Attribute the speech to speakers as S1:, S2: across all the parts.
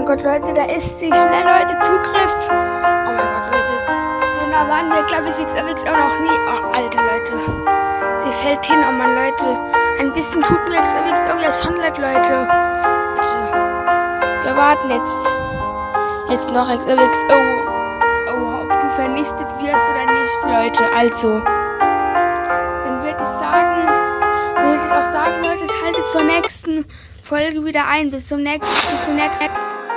S1: Gott, Leute, da ist sie. Schnell, Leute, Zugriff. Oh mein Gott, Leute. So nah waren wir, glaube ich, XOXO auch nie. Oh, Alter, Leute. Sie fällt hin, oh Mann, Leute. Ein bisschen tut mir XOXO ja schon leid, Leute. Wir warten jetzt noch XOXO. Oh, ob du vernichtet wirst oder nicht, Leute. Also, dann würde ich auch sagen, Leute, haltet zur nächsten Folge wieder ein. Bis zum nächsten.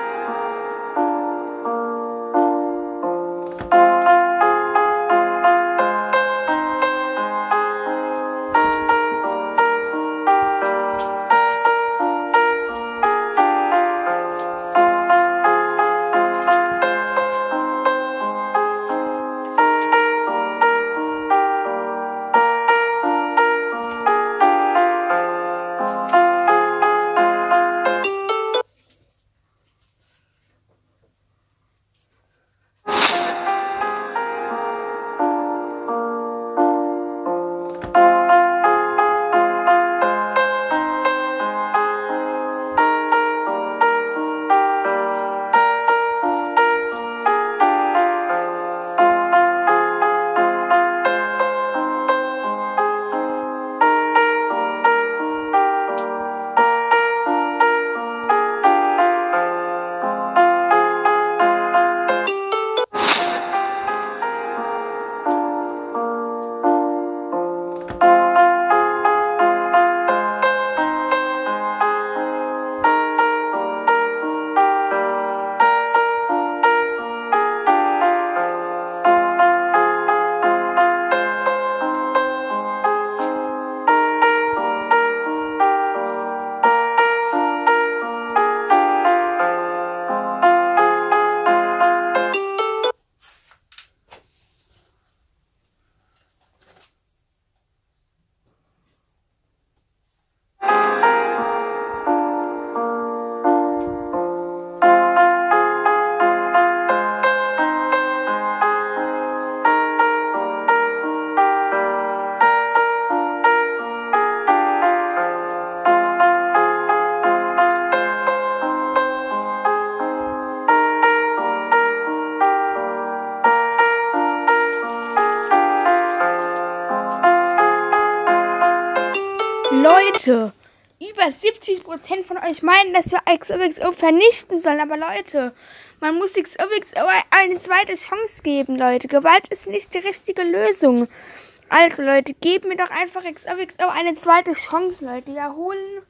S1: Leute, über 70% von euch meinen, dass wir XOXO vernichten sollen. Aber Leute, man muss XOXO eine zweite Chance geben, Leute. Gewalt ist nicht die richtige Lösung. Also, Leute, gebt mir doch einfach XOXO eine zweite Chance, Leute. Ja, holen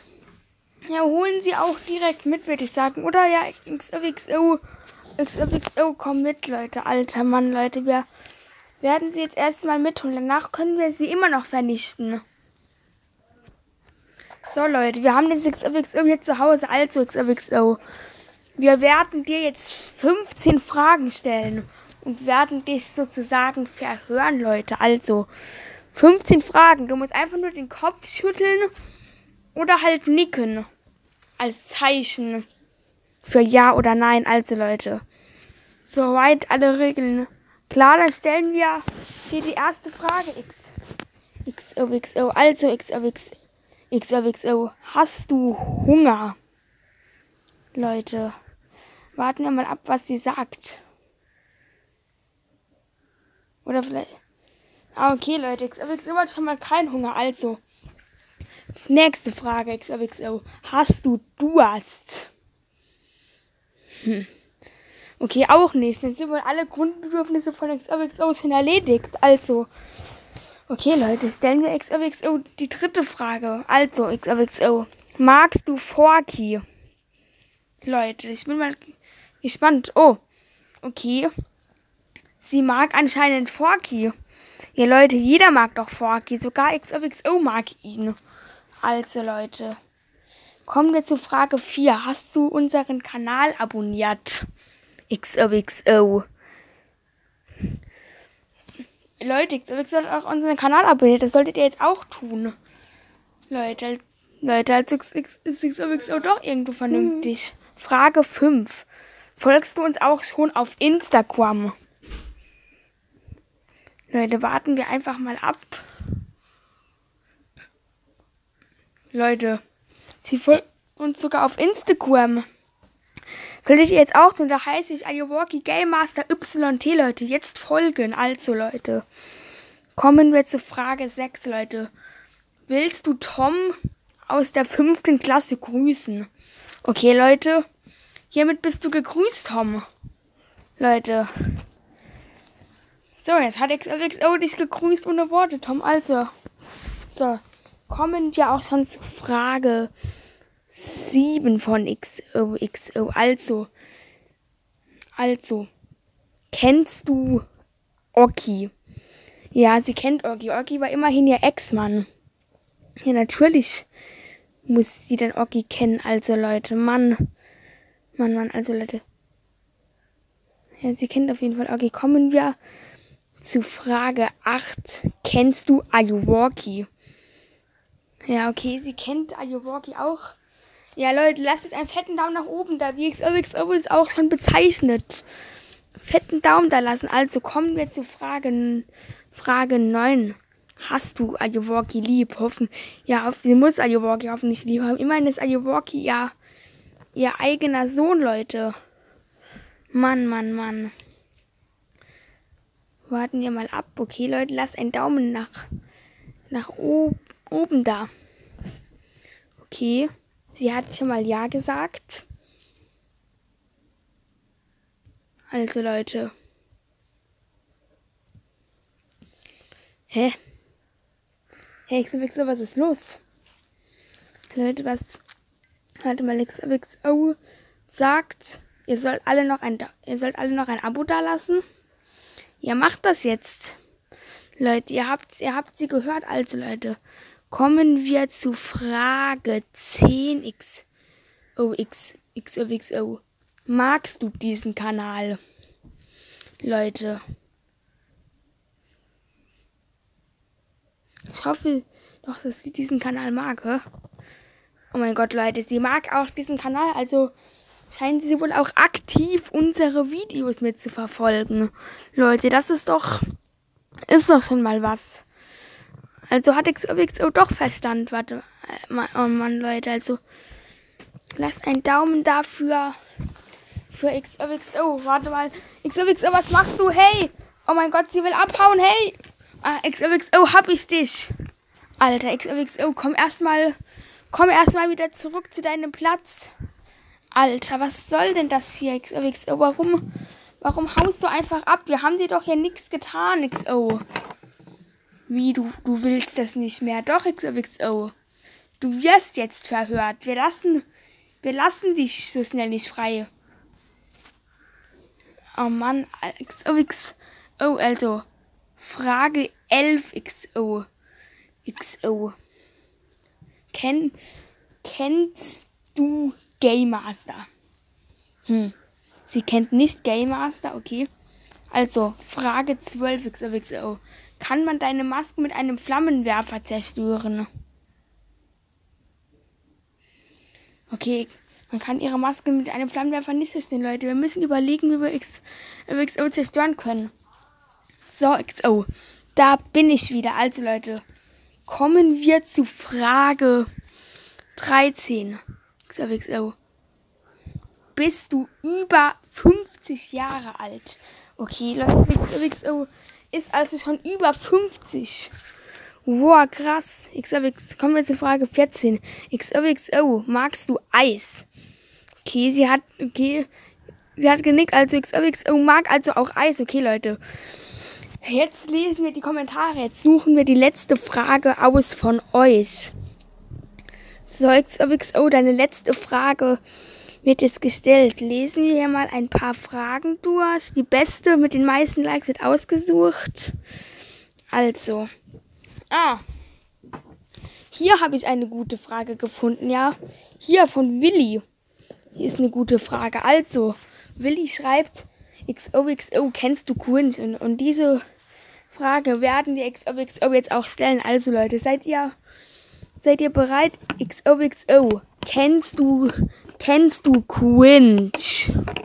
S1: sie auch direkt mit, würde ich sagen. Oder ja, XOXO, komm mit, Leute. Alter Mann, Leute, wir werden sie jetzt erstmal mitholen. Danach können wir sie immer noch vernichten. So, Leute, wir haben das XOXO hier zu Hause. Also, XOXO, wir werden dir jetzt 15 Fragen stellen und werden dich sozusagen verhören, Leute. Also, 15 Fragen. Du musst einfach nur den Kopf schütteln oder halt nicken als Zeichen für Ja oder Nein. Also, Leute, soweit alle Regeln klar, dann stellen wir dir die erste Frage. XOXO, also XOXO, hast du Hunger? Leute, warten wir mal ab, was sie sagt. Oder vielleicht... okay, Leute, XOXO hat schon mal keinen Hunger. Also, nächste Frage, XOXO. Hast du Durst? Okay, auch nicht. Dann sind wohl alle Grundbedürfnisse von XOXO schon erledigt. Also... okay, Leute, stellen wir XOXO die dritte Frage. Also, XOXO, magst du Forky? Leute, ich bin mal gespannt. Oh, okay. Sie mag anscheinend Forky. Ja, Leute, jeder mag doch Forky. Sogar XOXO mag ihn. Also, Leute, kommen wir zu Frage 4. Hast du unseren Kanal abonniert? XOXO. Leute, XOXO hat auch unseren Kanal abonniert. Das solltet ihr jetzt auch tun. Leute, als XOXO doch irgendwo vernünftig. Frage 5. Folgst du uns auch schon auf Instagram? Leute, warten wir einfach mal ab. Leute, sie folgt uns sogar auf Instagram. Solltet ihr jetzt auch so, da heiße ich Ayuwoki Game Master YT, Leute. Jetzt folgen. Also, Leute. Kommen wir zu Frage 6, Leute. Willst du Tom aus der 5. Klasse grüßen? Okay, Leute. Hiermit bist du gegrüßt, Tom. Leute. So, jetzt hat XOXO dich gegrüßt ohne Worte, Tom. Also. So. Kommen wir auch schon zu Frage 7 von XOXO. Also. Kennst du Oki? Ja, sie kennt Oki. Oki war immerhin ihr Ex-Mann. Ja, natürlich muss sie den Oki kennen. Also, Leute, Mann, also, Leute. Ja, sie kennt auf jeden Fall Oki. Kommen wir zu Frage 8. Kennst du Ayuwoki? Ja, okay, sie kennt Ayuwoki auch. Ja, Leute, lasst jetzt einen fetten Daumen nach oben da. Wie XOXO ist auch schon bezeichnet. Fetten Daumen da lassen. Also kommen wir zu Frage 9. Hast du Ayuwoki lieb? Sie muss Ayuwoki hoffentlich lieb haben. Immerhin ist Ayuwoki ja ihr eigener Sohn, Leute. Mann. Warten wir mal ab. Okay, Leute, lasst einen Daumen nach oben da. Okay, sie hat schon mal Ja gesagt. Also, Leute. Hä, XOXO, was ist los? Leute, Warte mal, XOXO sagt, ihr sollt alle noch ein Abo dalassen. Ja, macht das jetzt. Leute, ihr habt sie gehört. Also, Leute, kommen wir zu Frage 10. XOXO. Magst du diesen Kanal? Leute. Ich hoffe doch, dass sie diesen Kanal mag, hä? Oh mein Gott, Leute, sie mag auch diesen Kanal, also scheint sie wohl auch aktiv unsere Videos mitzuverfolgen. Leute, das ist doch schon mal was. Also hat XOXO doch Verstand. Warte, oh Mann, Leute, also lasst einen Daumen dafür für XOXO. Warte mal, XOXO, was machst du? Hey! Oh mein Gott, sie will abhauen, hey! XOXO, hab ich dich. Alter, XOXO, komm erstmal wieder zurück zu deinem Platz. Alter, was soll denn das hier, XOXO? Warum haust du einfach ab? Wir haben dir doch hier nichts getan, XO. Wie, du willst das nicht mehr? Doch, XOXO. Du wirst jetzt verhört. Wir lassen dich so schnell nicht frei. Oh Mann, XOXO, also. Frage 11, XO. Kennst du Game Master? Sie kennt nicht Game Master, okay. Also, Frage 12, XO. Kann man deine Maske mit einem Flammenwerfer zerstören? Okay, man kann ihre Maske mit einem Flammenwerfer nicht zerstören, Leute. Wir müssen überlegen, wie wir XO zerstören können. So, XO, da bin ich wieder. Also, Leute, kommen wir zu Frage 13. XO. Bist du über 50 Jahre alt? Okay, Leute, XO ist also schon über 50. Wow, krass. XOXO, kommen wir zu Frage 14. XOXO, magst du Eis? Okay, sie hat genickt, also XOXO mag also auch Eis. Okay, Leute. Jetzt lesen wir die Kommentare. Jetzt suchen wir die letzte Frage aus von euch. So, XOXO, deine letzte Frage wird jetzt gestellt. Lesen wir hier mal ein paar Fragen durch. Die beste mit den meisten Likes wird ausgesucht. Also. Hier habe ich eine gute Frage gefunden, ja. Hier von Willi. Hier ist eine gute Frage. Also, Willi schreibt, XOXO, kennst du Quinn? Und diese Frage werden wir XOXO jetzt auch stellen. Also, Leute, seid ihr bereit? XOXO, kennst du Quinn?